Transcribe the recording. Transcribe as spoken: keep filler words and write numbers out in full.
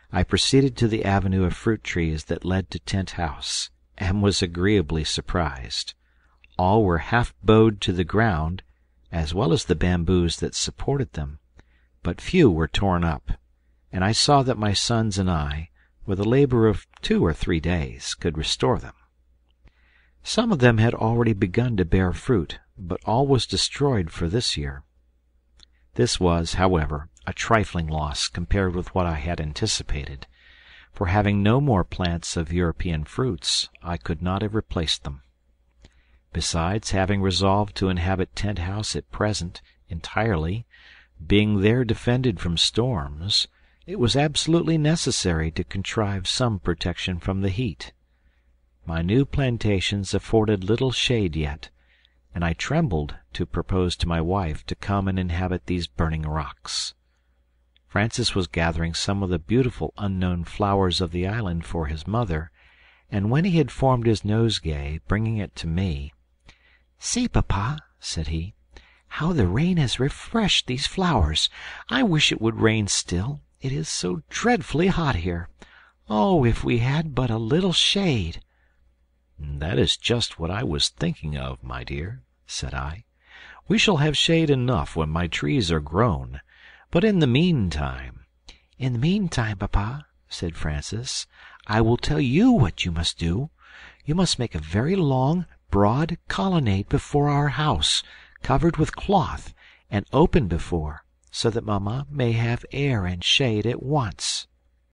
I proceeded to the avenue of fruit trees that led to Tent House, and was agreeably surprised. All were half bowed to the ground, as well as the bamboos that supported them, but few were torn up, and I saw that my sons and I, with a labour of two or three days, could restore them. Some of them had already begun to bear fruit, but all was destroyed for this year. This was, however, a trifling loss compared with what I had anticipated, for having no more plants of European fruits, I could not have replaced them. Besides, having resolved to inhabit Tent House at present entirely, being there defended from storms, it was absolutely necessary to contrive some protection from the heat. My new plantations afforded little shade yet, and I trembled to propose to my wife to come and inhabit these burning rocks. Francis was gathering some of the beautiful unknown flowers of the island for his mother, and when he had formed his nosegay, bringing it to me, "See, Papa," said he, "how the rain has refreshed these flowers. I wish it would rain still. It is so dreadfully hot here. Oh, if we had but a little shade!" "That is just what I was thinking of, my dear," said I. "We shall have shade enough when my trees are grown, but in the meantime—" "In the meantime, Papa," said Francis, "I will tell you what you must do. You must make a very long, broad colonnade before our house, covered with cloth, and open before, so that Mamma may have air and shade at once."